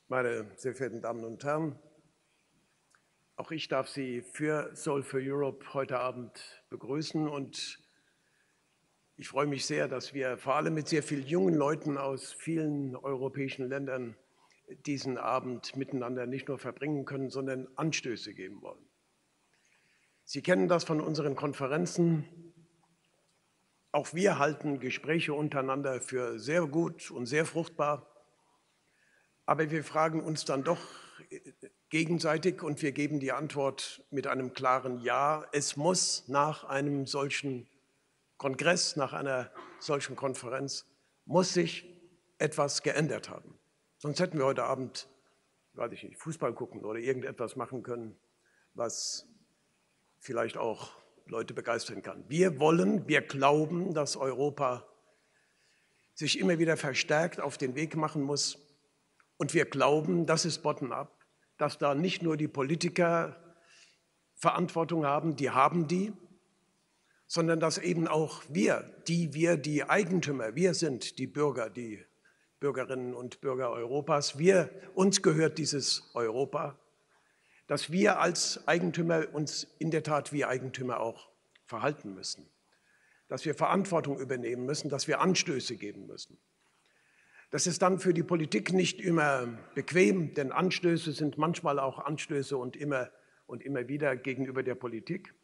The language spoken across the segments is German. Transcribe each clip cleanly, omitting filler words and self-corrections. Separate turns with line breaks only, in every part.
Meine sehr verehrten Damen und Herren, auch ich darf Sie für Soul for Europe heute Abend begrüßen und ich freue mich sehr, dass wir vor allem mit sehr vielen jungen Leuten aus vielen europäischen Ländern diesen Abend miteinander nicht nur verbringen können, sondern Anstöße geben wollen. Sie kennen das von unseren Konferenzen. Auch wir halten Gespräche untereinander für sehr gut und sehr fruchtbar. Aber wir fragen uns dann doch gegenseitig und wir geben die Antwort mit einem klaren Ja. Es muss nach einem solchen Kongress, nach einer solchen Konferenz, muss sich etwas geändert haben. Sonst hätten wir heute Abend, weiß ich nicht, Fußball gucken oder irgendetwas machen können, was vielleicht auch Leute begeistern kann. Wir glauben, dass Europa sich immer wieder verstärkt auf den Weg machen muss. Und wir glauben, das ist bottom-up, dass da nicht nur die Politiker Verantwortung haben, sondern dass eben auch wir die Eigentümer, wir sind die Bürger, die Bürgerinnen und Bürger Europas, uns gehört dieses Europa, dass wir als Eigentümer uns in der Tat wie Eigentümer auch verhalten müssen, dass wir Verantwortung übernehmen müssen, dass wir Anstöße geben müssen. Das ist dann für die Politik nicht immer bequem, denn Anstöße sind manchmal auch Anstöße und immer wieder gegenüber der Politik.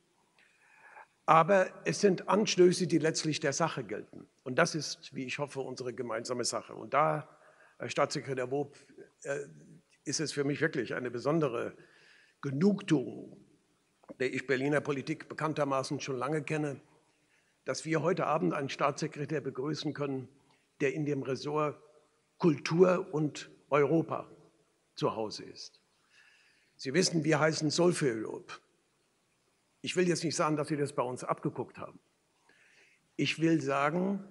Aber es sind Anstöße, die letztlich der Sache gelten. Und das ist, wie ich hoffe, unsere gemeinsame Sache. Und da, Herr Staatssekretär Wob, ist es für mich wirklich eine besondere Genugtuung, der ich Berliner Politik bekanntermaßen schon lange kenne, dass wir heute Abend einen Staatssekretär begrüßen können, der in dem Ressort Kultur und Europa zu Hause ist. Sie wissen, wir heißen Soul for Europe. Ich will jetzt nicht sagen, dass Sie das bei uns abgeguckt haben. Ich will sagen,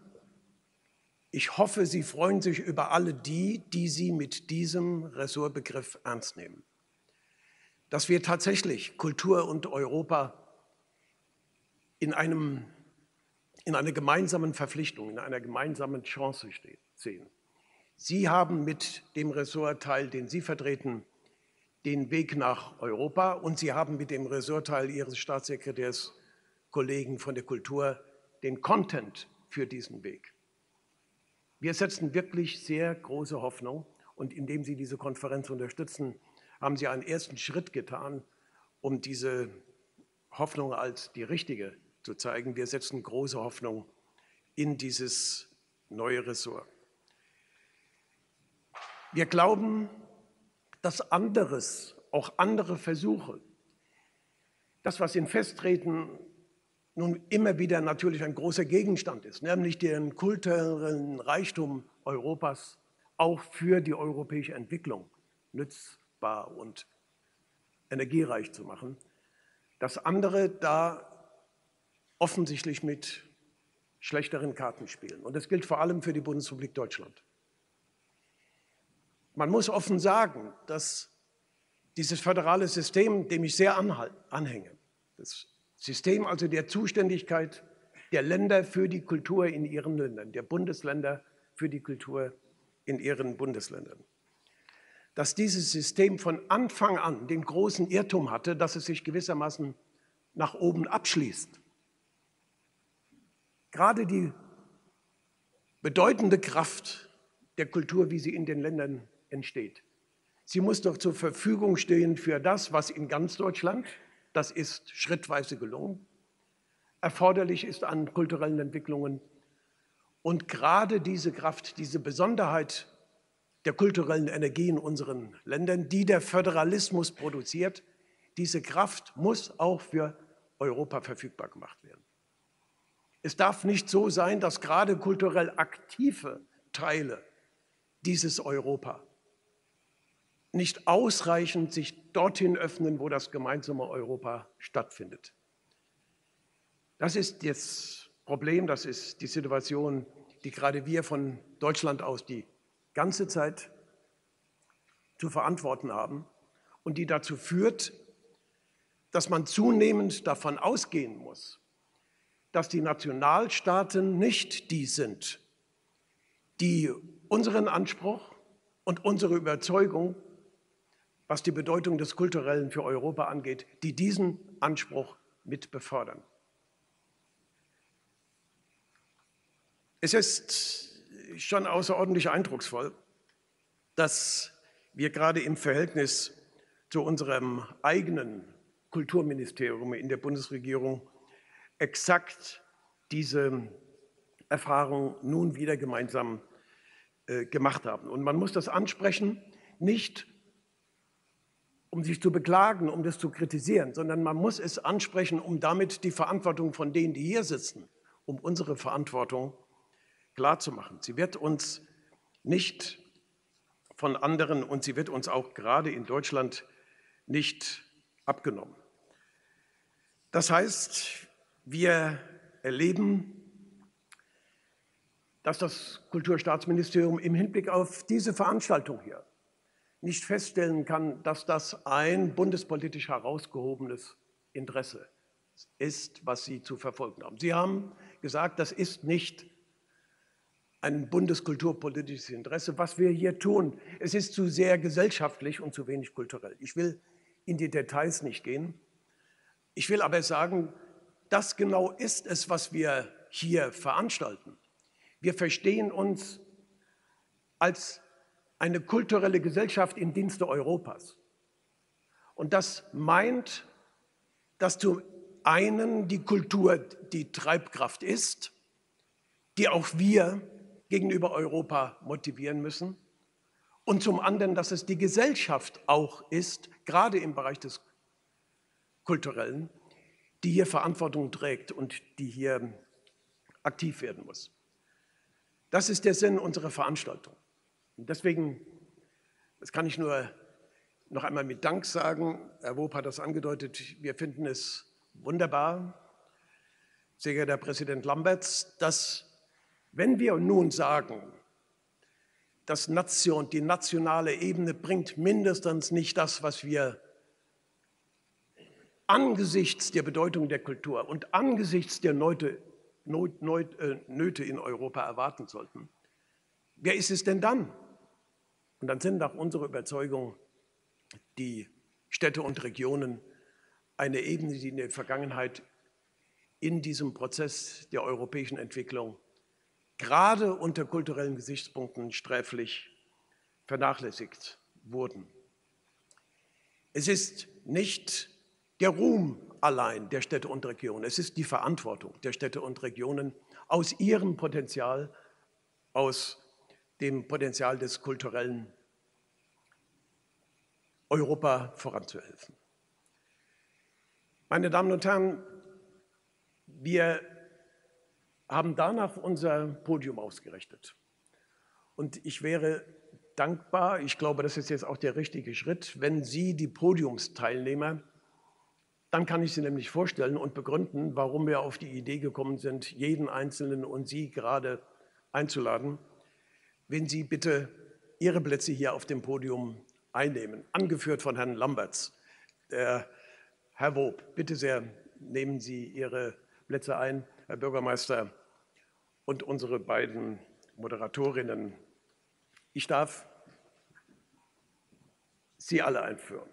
ich hoffe, Sie freuen sich über alle die Sie mit diesem Ressortbegriff ernst nehmen. Dass wir tatsächlich Kultur und Europa in einer gemeinsamen Verpflichtung, in einer gemeinsamen Chance sehen. Sie haben mit dem Ressortteil, den Sie vertreten, den Weg nach Europa und Sie haben mit dem Ressortteil Ihres Staatssekretärs, Kollegen von der Kultur, den Content für diesen Weg. Wir setzen wirklich sehr große Hoffnung und indem Sie diese Konferenz unterstützen, haben Sie einen ersten Schritt getan, um diese Hoffnung als die richtige zu zeigen. Wir setzen große Hoffnung in dieses neue Ressort. Wir glauben, dass auch andere Versuche, das, was in Festtreten nun immer wieder natürlich ein großer Gegenstand ist, nämlich den kulturellen Reichtum Europas auch für die europäische Entwicklung nützbar und energiereich zu machen, dass andere da offensichtlich mit schlechteren Karten spielen. Und das gilt vor allem für die Bundesrepublik Deutschland. Man muss offen sagen, dass dieses föderale System, dem ich sehr anhänge, das System also der Zuständigkeit der Länder für die Kultur in ihren Ländern, der Bundesländer für die Kultur in ihren Bundesländern, dass dieses System von Anfang an den großen Irrtum hatte, dass es sich gewissermaßen nach oben abschließt. Gerade die bedeutende Kraft der Kultur, wie sie in den Ländern entsteht. Sie muss doch zur Verfügung stehen für das, was in ganz Deutschland, das ist schrittweise gelungen, erforderlich ist an kulturellen Entwicklungen. Und gerade diese Kraft, diese Besonderheit der kulturellen Energie in unseren Ländern, die der Föderalismus produziert, diese Kraft muss auch für Europa verfügbar gemacht werden. Es darf nicht so sein, dass gerade kulturell aktive Teile dieses Europa nicht ausreichend sich dorthin öffnen, wo das gemeinsame Europa stattfindet. Das ist das Problem, das ist die Situation, die gerade wir von Deutschland aus die ganze Zeit zu verantworten haben und die dazu führt, dass man zunehmend davon ausgehen muss, dass die Nationalstaaten nicht die sind, die unseren Anspruch und unsere Überzeugung, was die Bedeutung des Kulturellen für Europa angeht, die diesen Anspruch mit befördern. Es ist schon außerordentlich eindrucksvoll, dass wir gerade im Verhältnis zu unserem eigenen Kulturministerium in der Bundesregierung exakt diese Erfahrung nun wieder gemeinsam gemacht haben. Und man muss das ansprechen, nicht um sich zu beklagen, um das zu kritisieren, sondern man muss es ansprechen, um damit die Verantwortung von denen, die hier sitzen, um unsere Verantwortung klarzumachen. Sie wird uns nicht von anderen und sie wird uns auch gerade in Deutschland nicht abgenommen. Das heißt, wir erleben, dass das Kulturstaatsministerium im Hinblick auf diese Veranstaltung hier nicht feststellen kann, dass das ein bundespolitisch herausgehobenes Interesse ist, was Sie zu verfolgen haben. Sie haben gesagt, das ist nicht ein bundeskulturpolitisches Interesse, was wir hier tun. Es ist zu sehr gesellschaftlich und zu wenig kulturell. Ich will in die Details nicht gehen. Ich will aber sagen, das genau ist es, was wir hier veranstalten. Wir verstehen uns als eine kulturelle Gesellschaft im Dienste Europas. Und das meint, dass zum einen die Kultur die Treibkraft ist, die auch wir gegenüber Europa motivieren müssen, und zum anderen, dass es die Gesellschaft auch ist, gerade im Bereich des Kulturellen, die hier Verantwortung trägt und die hier aktiv werden muss. Das ist der Sinn unserer Veranstaltung. Und deswegen, das kann ich nur noch einmal mit Dank sagen, Herr Woop hat das angedeutet, wir finden es wunderbar, sehr geehrter Herr Präsident Lamberts, dass, wenn wir nun sagen, die nationale Ebene bringt mindestens nicht das, was wir angesichts der Bedeutung der Kultur und angesichts der Nöte in Europa erwarten sollten. Wer ist es denn dann? Und dann sind nach unserer Überzeugung die Städte und Regionen eine Ebene, die in der Vergangenheit in diesem Prozess der europäischen Entwicklung gerade unter kulturellen Gesichtspunkten sträflich vernachlässigt wurden. Es ist nicht der Ruhm allein der Städte und Regionen, es ist die Verantwortung der Städte und Regionen, aus ihrem Potenzial, aus dem Potenzial des kulturellen Europa voranzuhelfen. Meine Damen und Herren, wir haben danach unser Podium ausgerichtet. Und ich wäre dankbar, ich glaube, das ist jetzt auch der richtige Schritt, wenn Sie, die Podiumsteilnehmer, dann kann ich Sie nämlich vorstellen und begründen, warum wir auf die Idee gekommen sind, jeden Einzelnen und Sie gerade einzuladen, wenn Sie bitte Ihre Plätze hier auf dem Podium einnehmen, angeführt von Herrn Lamberts. Herr Woop, bitte sehr, nehmen Sie Ihre Plätze ein, Herr Bürgermeister, und unsere beiden Moderatorinnen. Ich darf Sie alle einführen.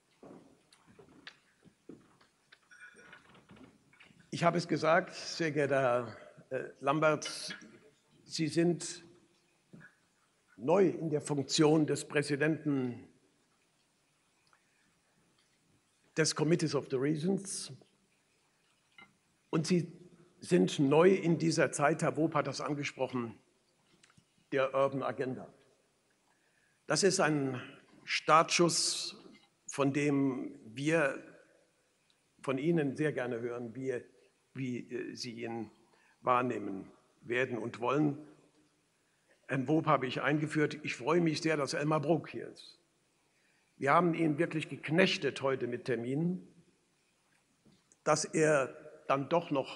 Ich habe es gesagt, sehr geehrter Herr Lamberts, Sie sind neu in der Funktion des Präsidenten des Committees of the Regions und Sie sind neu in dieser Zeit, Herr Woop hat das angesprochen, der Urban Agenda. Das ist ein Startschuss, von dem wir von Ihnen sehr gerne hören, wie Sie ihn wahrnehmen werden und wollen. Herrn Woop habe ich eingeführt. Ich freue mich sehr, dass Elmar Brok hier ist. Wir haben ihn wirklich geknechtet heute mit Terminen, dass er dann doch noch,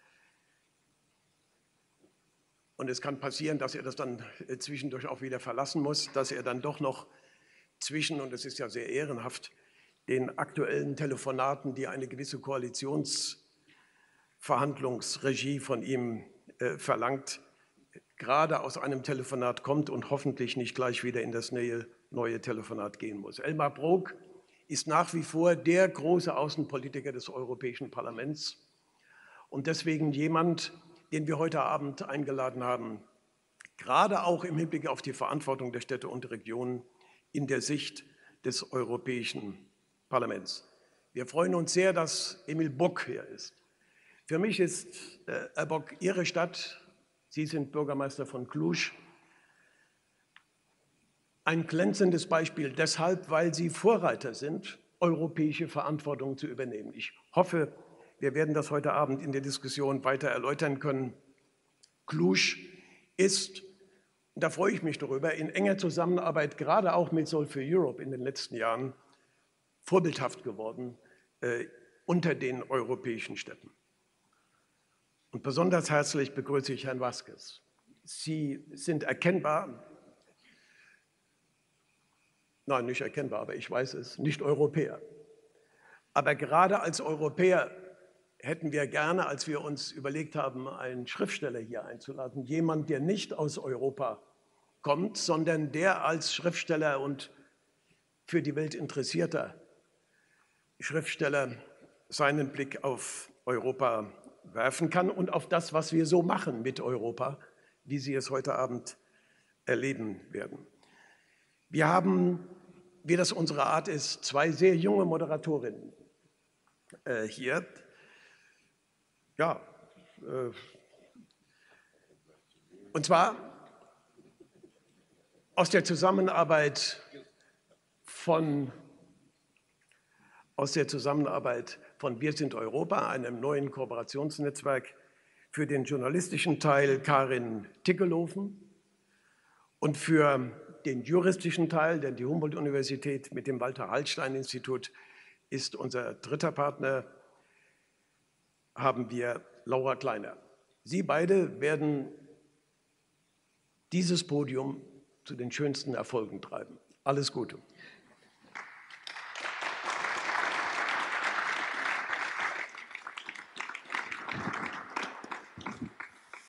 und es kann passieren, dass er das dann zwischendurch auch wieder verlassen muss, dass er dann doch noch und es ist ja sehr ehrenhaft, den aktuellen Telefonaten, die eine gewisse Koalitionsverhandlungsregie von ihm verlangt, gerade aus einem Telefonat kommt und hoffentlich nicht gleich wieder in das neue Telefonat gehen muss. Elmar Brok ist nach wie vor der große Außenpolitiker des Europäischen Parlaments und deswegen jemand, den wir heute Abend eingeladen haben, gerade auch im Hinblick auf die Verantwortung der Städte und Regionen in der Sicht des Europäischen Parlaments. Wir freuen uns sehr, dass Emil Bock hier ist. Für mich ist, Herr Bock, Ihre Stadt, Sie sind Bürgermeister von Cluj, ein glänzendes Beispiel deshalb, weil Sie Vorreiter sind, europäische Verantwortung zu übernehmen. Ich hoffe, wir werden das heute Abend in der Diskussion weiter erläutern können. Cluj ist, und da freue ich mich darüber, in enger Zusammenarbeit, gerade auch mit Solve for Europe in den letzten Jahren, vorbildhaft geworden unter den europäischen Städten. Und besonders herzlich begrüße ich Herrn Vázquez. Sie sind erkennbar, nein, nicht erkennbar, aber ich weiß es, nicht Europäer. Aber gerade als Europäer hätten wir gerne, als wir uns überlegt haben, einen Schriftsteller hier einzuladen, jemand, der nicht aus Europa kommt, sondern der als Schriftsteller und für die Welt interessierter Schriftsteller seinen Blick auf Europa werfen kann und auf das, was wir so machen mit Europa, wie Sie es heute Abend erleben werden. Wir haben, wie das unsere Art ist, zwei sehr junge Moderatorinnen hier. Ja, und zwar aus der Zusammenarbeit von Wir sind Europa, einem neuen Kooperationsnetzwerk für den journalistischen Teil Karin Tickelhofen und für den juristischen Teil, denn die Humboldt-Universität mit dem Walter-Hallstein-Institut ist unser dritter Partner, haben wir Laura Kleiner. Sie beide werden dieses Podium zu den schönsten Erfolgen treiben. Alles Gute.